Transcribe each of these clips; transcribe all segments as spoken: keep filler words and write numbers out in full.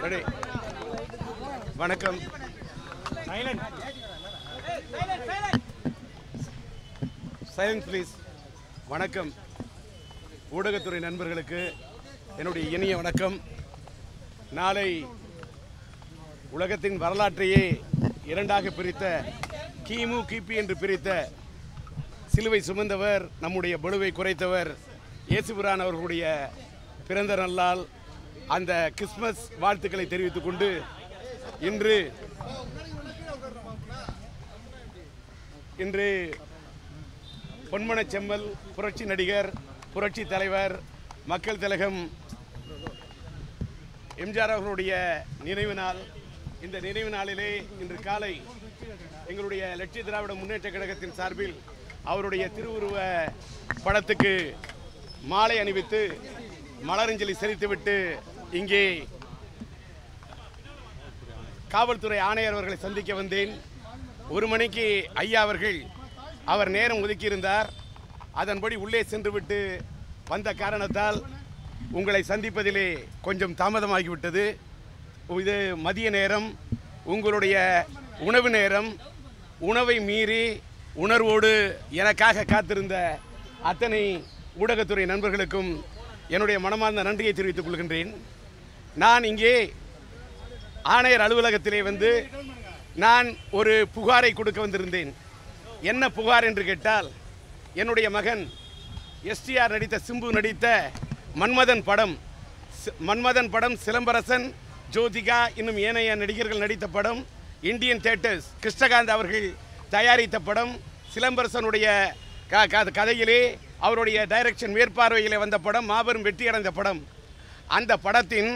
Ready? வணக்கம். Silent. Silence please. வணக்கம். ஊடகத்துறை நண்பர்களுக்கு என்னுடைய இனிய வணக்கம். நாளை உலகத்தின் வரலாற்றையே இரண்டாக பிரித்த கிமு கிபி என்று பிரித்த சிலுவை சுமந்தவர், நம்முடைய பளுவை குறைத்தவர் இயேசுபிரான் அவர்களுடைய பிறந்த நல்லால் அந்த கிறிஸ்மஸ் வாழ்த்துக்களை தெரிவித்துக் கொண்டு இன்று இன்று பொன்மனச் செம்மல் புரட்சி நடிகர், புரட்சி தலைவர், மக்கள் திலகம் எம்ஜிஆர் அவர்களுடைய நினைவு நாள். இந்த நினைவு நாளிலே இன்று காலை எங்களுடைய லட்சிய திராவிட முன்னேற்ற கழகத்தின் சார்பில் அவருடைய திருவுருவ படத்துக்கு மாலை அணிவித்து மலரஞ்சலி செலுத்திவிட்டு இங்கே காவல்துறை ஆணையர் அவர்களை சந்திக்க வந்தேன். ஒரு மணிக்கு ஐயா அவர்கள் அவர் நேரம் ஒதுக்கியிருந்தார். அதன்படி உள்ளே சென்றுவிட்டு வந்த காரணத்தால் உங்களை சந்திப்பதிலே கொஞ்சம் தாமதமாகிவிட்டது. இது மதிய நேரம், உங்களுடைய உணவு நேரம். உணவை மீறி உணர்வோடு எனக்காக காத்திருந்த அத்தனை ஊடகத்துறை நண்பர்களுக்கும் என்னுடைய மனமார்ந்த நன்றியை தெரிவித்துக் கொள்கின்றேன். நான் இங்கே ஆணையர் அலுவலகத்திலே வந்து நான் ஒரு புகாரை கொடுக்க வந்திருந்தேன். என்ன புகார் என்று கேட்டால், என்னுடைய மகன் எஸ்டிஆர் நடித்த, சிம்பு நடித்த மன்மதன் படம் மன்மதன் படம் சிலம்பரசன், ஜோதிகா இன்னும் ஏனைய நடிகர்கள் நடித்த படம், இந்தியன் தியேட்டர்ஸ் கிருஷ்ணகாந்த் அவர்கள் தயாரித்த படம், சிலம்பரசனுடைய கதையிலே அவருடைய டைரக்ஷன் மேற்பார்வையிலே வந்த படம், மாபெரும் வெற்றியடைந்த படம். அந்த படத்தின்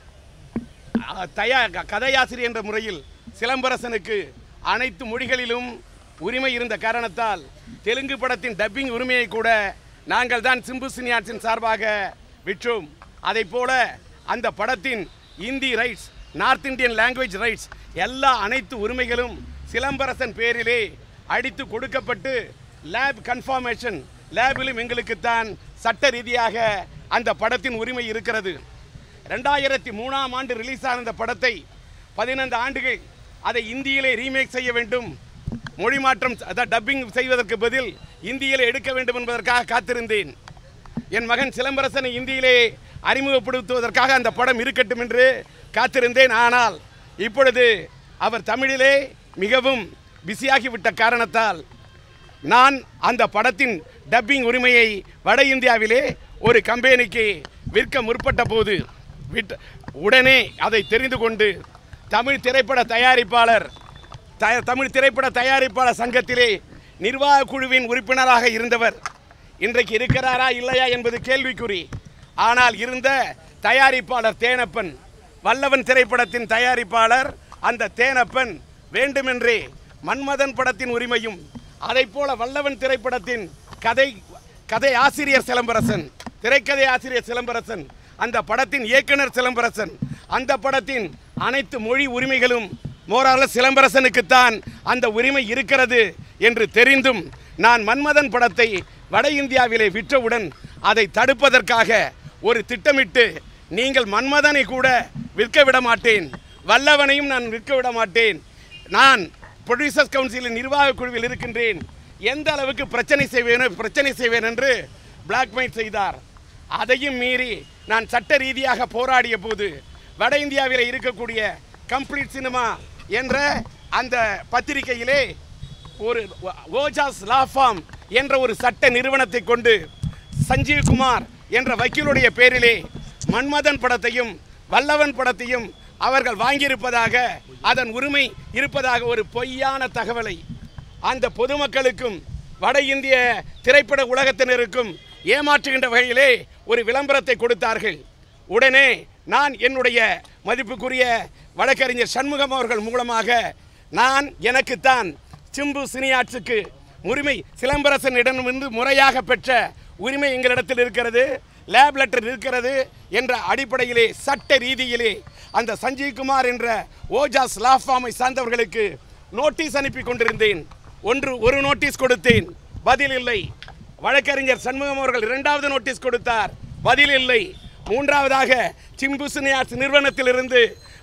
தயா கதையாசிரியர் என்ற முறையில் சிலம்பரசனுக்கு அனைத்து மொழிகளிலும் உரிமை இருந்த காரணத்தால் தெலுங்கு படத்தின் டப்பிங் உரிமையை கூட நாங்கள் தான் சிம்பு சினியாட்ஸின் சார்பாக விற்றோம். அதை போல அந்த படத்தின் Hindi rights, North Indian language rights, எல்லா அனைத்து உரிமைகளும் சிலம்பரசன் பேரிலே அடித்து கொடுக்கப்பட்டு லேப் கன்ஃபர்மேஷன் லேபிலும் எங்களுக்குத்தான் சட்ட ரீதியாக அந்த படத்தின் உரிமை இருக்கிறது. ரெண்டாயிரத்தி மூணாம் ஆண்டு ரிலீஸ் ஆன இந்த படத்தை பதினைந்து ஆண்டுகள் அதை இந்தியிலே ரீமேக் செய்ய வேண்டும், மொழி மாற்றம் டப்பிங் செய்வதற்கு பதில் இந்தியிலே எடுக்க வேண்டும் என்பதற்காக காத்திருந்தேன். என் மகன் சிலம்பரசனை இந்தியிலே அறிமுகப்படுத்துவதற்காக அந்த படம் இருக்கட்டும் என்று காத்திருந்தேன். ஆனால் இப்பொழுது அவர் தமிழிலே மிகவும் பிஸியாகிவிட்ட காரணத்தால் நான் அந்த படத்தின் டப்பிங் உரிமையை வட இந்தியாவிலே ஒரு கம்பெனிக்கு விற்க முற்பட்ட போது விட் உடனே அதை தெரிந்து கொண்டு தமிழ் திரைப்பட தயாரிப்பாளர் த தமிழ் திரைப்பட தயாரிப்பாளர் சங்கத்திலே நிர்வாக குழுவின் உறுப்பினராக இருந்தவர் இன்றைக்கு இருக்கிறாரா இல்லையா என்பது கேள்விக்குறி. ஆனால் இருந்த தயாரிப்பாளர் தேனப்பன், வல்லவன் திரைப்படத்தின் தயாரிப்பாளர் அந்த தேனப்பன் வேண்டுமென்றே மன்மதன் படத்தின் உரிமையும், அதை போல வல்லவன் திரைப்படத்தின் கதை கதை ஆசிரியர் சிலம்பரசன், திரைக்கதை ஆசிரியர் சிலம்பரசன், அந்த படத்தின் இயக்குனர் சிலம்பரசன், அந்த படத்தின் அனைத்து மொழி உரிமைகளும் மோரால சிலம்பரசனுக்குத்தான் அந்த உரிமை இருக்கிறது என்று தெரிந்தும் நான் மன்மதன் படத்தை வட இந்தியாவிலே விற்றவுடன் அதை தடுப்பதற்காக ஒரு திட்டமிட்டு, நீங்கள் மன்மதனை கூட விற்க விட மாட்டேன், வல்லவனையும் நான் விற்க விட மாட்டேன், நான் ப்ரொடியூசர்ஸ் கவுன்சிலின் நிர்வாக குழுவில் இருக்கின்றேன், எந்த அளவுக்கு பிரச்சனை செய்வேன் பிரச்சனை செய்வேன் என்று பிளாக்மெயில் செய்தார். அதையும் மீறி நான் சட்ட ரீதியாக போராடிய போது வட இந்தியாவில் இருக்கக்கூடிய கம்ப்ளீட் சினிமா என்ற அந்த பத்திரிகையிலே ஒரு ஓஜாஸ் லா ஃபார்ம் என்ற ஒரு சட்ட நிறுவனத்தை கொண்டு சஞ்சீவ் குமார் என்ற வக்கீலுடைய பேரிலே மன்மதன் படத்தையும் வல்லவன் படத்தையும் அவர்கள் வாங்கியிருப்பதாக, அதன் உரிமை இருப்பதாக ஒரு பொய்யான தகவலை அந்த பொதுமக்களுக்கும் வட இந்திய திரைப்பட உலகத்தினருக்கும் ஏமாற்றுகின்ற வகையிலே ஒரு விளம்பரத்தை கொடுத்தார்கள். உடனே நான் என்னுடைய மதிப்புக்குரிய வழக்கறிஞர் சண்முகம் அவர்கள் மூலமாக நான் எனக்குத்தான் சிம்பு சினியாட்ஸுக்கு உரிமை சிலம்பரசனிடமிருந்து முறையாக பெற்ற உரிமை எங்களிடத்தில் இருக்கிறது, லேப் லெட்டர் இருக்கிறது என்ற அடிப்படையிலே சட்ட ரீதியிலே அந்த சஞ்சீவ்குமார் என்ற ஓஜாஸ் லா ஃபார்மை சார்ந்தவர்களுக்கு நோட்டீஸ் அனுப்பி கொண்டிருந்தேன். ஒன்று ஒரு நோட்டீஸ் கொடுத்தேன், பதில் இல்லை. வழக்கறிஞர் சண்முகம் அவர்கள் இரண்டாவது நோட்டீஸ் கொடுத்தார், பதில் இல்லை. மூன்றாவதாக சிம்பு சினியாட்ஸ் நிறுவனத்திலிருந்து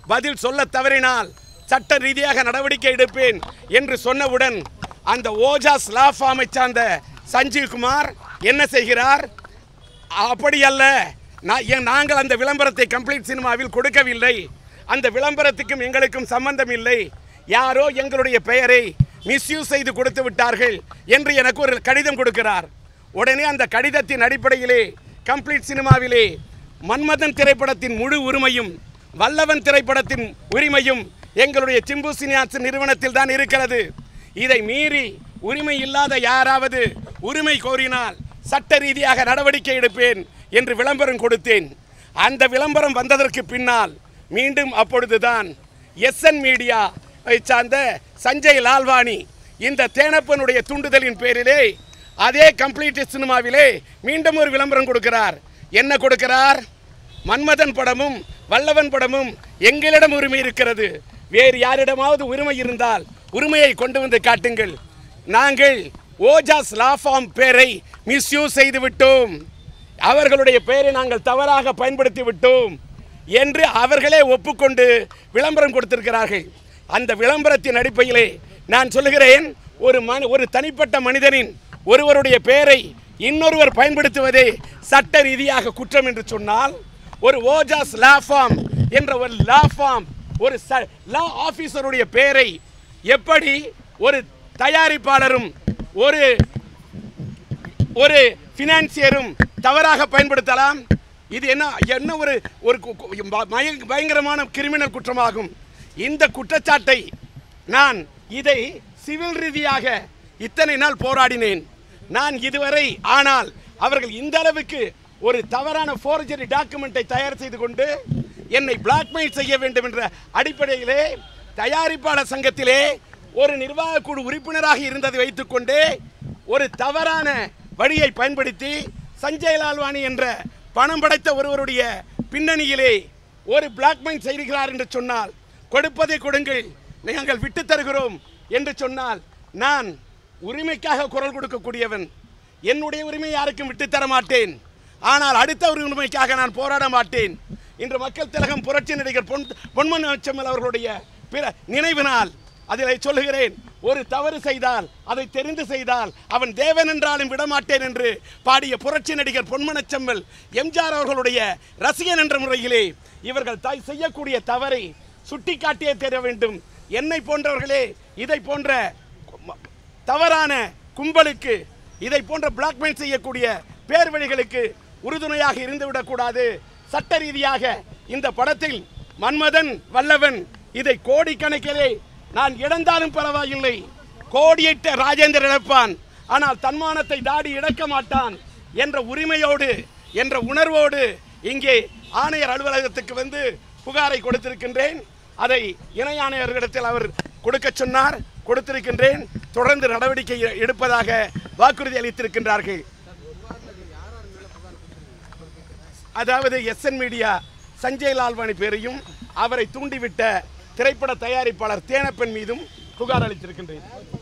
பதில் சொல்ல தவறினால் சட்ட ரீதியாக நடவடிக்கை எடுப்பேன் என்று சொன்னவுடன் அந்த ஓஜாஸ் லா ஃபார்மை சார்ந்த சஞ்சீவ் குமார் என்ன செய்கிறார்? அப்படி அல்ல, நாங்கள் அந்த விளம்பரத்தை கம்ப்ளீட் சினிமாவில் கொடுக்கவில்லை, அந்த விளம்பரத்துக்கும் எங்களுக்கும் சம்பந்தம் இல்லை, யாரோ எங்களுடைய பெயரை மிஸ்யூஸ் செய்து கொடுத்து விட்டார்கள் என்று எனக்கு ஒரு கடிதம் கொடுக்கிறார். உடனே அந்த கடிதத்தின் அடிப்படையிலே கம்ப்ளீட் சினிமாவிலே மன்மதன் திரைப்படத்தின் முழு உரிமையும் வல்லவன் திரைப்படத்தின் உரிமையும் எங்களுடைய சிம்பு சினிமாஸ் நிறுவனத்தில் தான் இருக்கிறது. இதை மீறி உரிமை இல்லாத யாராவது உரிமை கோரினால் சட்ட ரீதியாக நடவடிக்கை எடுப்பேன் என்று விளம்பரம் கொடுத்தேன். அந்த விளம்பரம் வந்ததற்கு பின்னால் மீண்டும் அப்பொழுதுதான் எஸ்என் மீடியா சார்ந்த சஞ்சய் லால்வானி இந்த தேனப்பனுடைய தூண்டுதலின் பேரிலே அதே கம்ப்ளீட் சினிமாவிலே மீண்டும் ஒரு விளம்பரம் கொடுக்கிறார். என்ன கொடுக்கிறார்? மன்மதன் படமும் வல்லவன் படமும் எங்களிடம் உரிமை இருக்கிறது, வேறு யாரிடமாவது உரிமை இருந்தால் உரிமையை கொண்டு வந்து காட்டுங்கள், நாங்கள் ஓஜாஸ் லா ஃபார்ம் பேரை மிஸ்யூஸ் செய்து விட்டோம், அவர்களுடைய பெயரை நாங்கள் தவறாக பயன்படுத்தி விட்டோம் என்று அவர்களே ஒப்புக்கொண்டு விளம்பரம் கொடுத்திருக்கிறார்கள். அந்த விளம்பரத்தின் அடிப்படையிலே நான் சொல்லுகிறேன், ஒரு மனி ஒரு தனிப்பட்ட மனிதனின் ஒருவருடைய பெயரை இன்னொருவர் பயன்படுத்துவதே சட்ட ரீதியாக குற்றம் என்று சொன்னால், ஒரு ஓஜாஸ் லா ஃபார்ம் என்ற ஒரு லா ஃபார்ம் ஒரு லா ஆபீசருடைய பெயரை எப்படி ஒரு தயாரிப்பாளரும் ஒரு ஒரு ஃபினான்சியரும் தவறாக பயன்படுத்தலாம்? இது என்ன என்ன ஒரு ஒரு பயங்கரமான கிரிமினல் குற்றமாகும். இந்த குற்றச்சாட்டை நான் இதை சிவில் ரீதியாக இத்தனை நாள் போராடினேன் நான் இதுவரை. ஆனால் அவர்கள் இந்த அளவுக்கு ஒரு தவறான ஃபோர்ஜரி டாக்குமெண்ட்டை தயார் செய்து கொண்டு என்னை பிளாக்மெயில் செய்ய வேண்டும் என்ற அடிப்படையிலே தயாரிப்பாளர் சங்கத்திலே ஒரு நிர்வாக குழு உறுப்பினராக இருந்ததை வைத்துக்கொண்டு ஒரு தவறான வழியை பயன்படுத்தி சஞ்சய் லால்வானி என்ற பணம் படைத்த ஒருவருடைய பின்னணியிலே ஒரு பிளாக்மெயில் செய்கிறார் என்று சொன்னால், கொடுப்பதை கொடுங்கள், நாங்கள் விட்டு தருகிறோம் என்று சொன்னால், நான் உரிமைக்காக குரல் கொடுக்கக்கூடியவன், என்னுடைய உரிமை யாருக்கும் விட்டு தர மாட்டேன். ஆனால் அடுத்த ஒரு உரிமைக்காக நான் போராட மாட்டேன். இன்று மக்கள் திலகம் புரட்சி நடிகர் பொன் பொன்மனச்செம்மல் அவர்களுடைய பிற நினைவினால் அதில் சொல்லுகிறேன், ஒரு தவறு செய்தால் அதை தெரிந்து செய்தால் அவன் தேவன் என்றாலும் விடமாட்டேன் என்று பாடிய புரட்சி நடிகர் பொன்மனச்செம்மல் எம்ஜிஆர் அவர்களுடைய ரசிகன் என்ற முறையிலே இவர்கள் தாய் செய்யக்கூடிய தவறை சுட்டிக்காட்டியே தெரிய வேண்டும். என்னை போன்றவர்களே இதை போன்ற தவறான கும்பலுக்கு, இதை போன்ற பிளாக்மெயில் செய்யக்கூடிய பேர் வழிகளுக்கு உறுதுணையாக இருந்துவிடக்கூடாது. சட்ட ரீதியாக இந்த படத்தில் மன்மதன் வல்லவன் இதை கோடிக்கணக்கிலே நான் இழந்தாலும் பரவாயில்லை, கோடியிட்ட ராஜேந்தர் இழப்பான், ஆனால் தன்மானத்தை தாடி இழக்க மாட்டான் என்ற உரிமையோடு என்ற உணர்வோடு இங்கே ஆணையர் அலுவலகத்துக்கு வந்து புகாரை கொடுத்திருக்கின்றேன். அதை இணை ஆணையர்களிடத்தில் அவர் கொடுக்க சொன்னார், கொடுத்திருக்கின்றேன். தொடர்ந்து நடவடிக்கை எடுப்பதாக வாக்குறுதி அளித்திருக்கின்றார்கள். அதாவது எஸ்என் மீடியா சஞ்சய் லால்வானி பேரையும் அவரை தூண்டிவிட்ட திரைப்பட தயாரிப்பாளர் தேனப்பன் மீதும் புகார் அளித்திருக்கின்றேன்.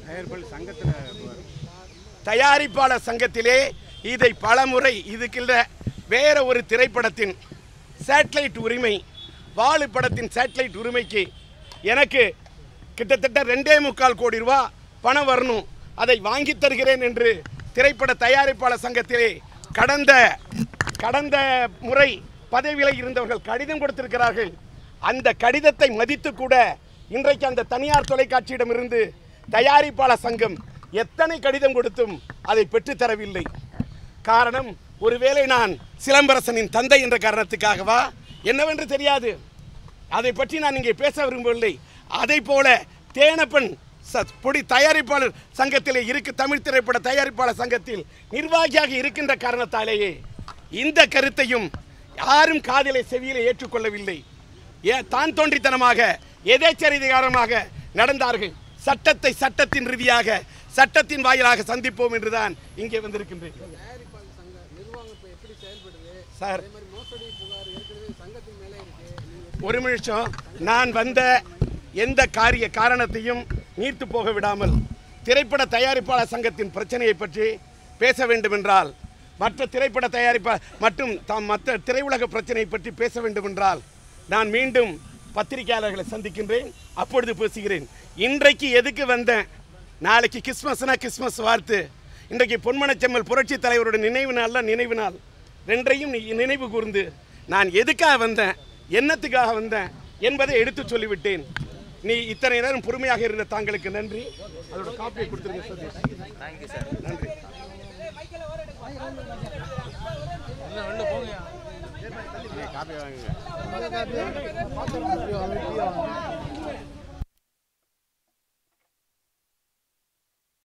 தயாரிப்பாளர் சங்கத்திலே இதை பலமுறை இதுக்கில்ல வேற ஒரு திரைப்படத்தின் சேட்டலைட் உரிமை, வாலு படத்தின் சேட்டலைட் உரிமைக்கு எனக்கு கிட்டத்தட்ட ரெண்டே முக்கால் கோடி ரூபா பணம் வரணும், அதை வாங்கி தருகிறேன் என்று திரைப்பட தயாரிப்பாளர் சங்கத்திலே கடந்த கடந்த முறை பதவியில் இருந்தவர்கள் கடிதம் கொடுத்திருக்கிறார்கள். அந்த கடிதத்தை மதித்து கூட இன்றைக்கு அந்த தனியார் தொலைக்காட்சியிடமிருந்து தயாரிப்பாளர் சங்கம் எத்தனை கடிதம் கொடுத்தும் அதை பெற்றுத்தரவில்லை. காரணம், ஒருவேளை நான் சிலம்பரசனின் தந்தை என்ற காரணத்துக்காகவா என்னவென்று தெரியாது. அதை பற்றி நான் இங்கே பேச விரும்பவில்லை. அதை போல தேனப்பன் பொடி தயாரிப்பாளர் சங்கத்திலே இருக்கு, தமிழ் திரைப்பட தயாரிப்பாளர் சங்கத்தில் நிர்வாகியாக இருக்கின்ற காரணத்தாலேயே இந்த கருத்தையும் யாரும் காதிலே செவியிலே ஏற்றுக்கொள்ளவில்லை. ஏன் தான் தோன்றித்தனமாக எதேச்சரிதிகாரமாக நடந்தார்கள். சட்டத்தை சட்டத்தின் ரீதியாக சட்டத்தின் வாயிலாக சந்திப்போம் என்றுதான் இங்கே வந்திருக்கின்றேன். சார் ஒரு நிமிஷம், நான் வந்த எந்த காரிய காரணத்தையும் நீர்த்து போக விடாமல் திரைப்பட தயாரிப்பாளர் சங்கத்தின் பிரச்சனையை பற்றி பேச வேண்டும் என்றால், மற்ற திரைப்பட தயாரிப்ப மற்றும் மற்ற திரையுலக பிரச்சனையை பற்றி பேச வேண்டும் என்றால் நான் மீண்டும் பத்திரிகையாளர்களை சந்திக்கின்றேன், அப்பொழுது பேசுகிறேன். இன்றைக்கு எதுக்கு வந்தேன்? நாளைக்கு கிறிஸ்மஸ்னா கிறிஸ்மஸ் வாழ்த்து, இன்றைக்கு பொன்மனச்செம்மல் புரட்சி தலைவரோட நினைவு நாள்ல நினைவு நாள், ரெண்டையும் நினைவு கூர்ந்து நான் எதுக்காக வந்தேன், என்னத்துக்காக வந்தேன் என்பதை எடுத்து சொல்லிவிட்டேன். நீ இத்தனை நேரம் பொறுமையாக இருந்த தாங்களுக்கு நன்றி. அதோட காப்பியை கொடுத்துருங்க சதீஷ். நன்றி. காப்பி வாங்குங்க.